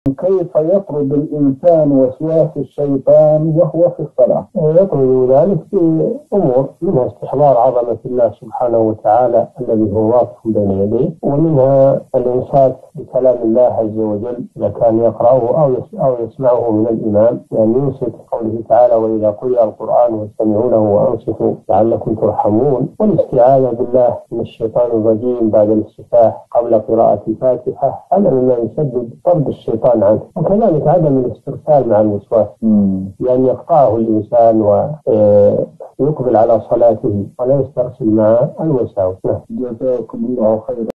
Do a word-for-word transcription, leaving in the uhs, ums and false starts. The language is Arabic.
كيف يطرد الإنسان وسواس الشيطان وهو في الصلاة؟ يطرد ذلك في أمور، منها استحضار عظمة الله سبحانه وتعالى الذي هو واقف بين يديه، ومنها الإنصات بكلام الله عز وجل إذا كان يقرأه أو يسمعه من الإمام، يعني ينصت قوله تعالى: وإذا قرئ القرآن فاستمعوا له وأنصتوا لعلكم ترحمون. والاستعاذة بالله من الشيطان الرجيم بعد الاستفتاح قبل قراءة الفاتحة هذا مما يسبب طرد الشيطان عنه. وكذلك عدم الاسترسال مع الوسواس، يعني يقطعه الإنسان ويقبل على صلاته ولا يسترسل مع الوساوس. جزاكم الله خيرا.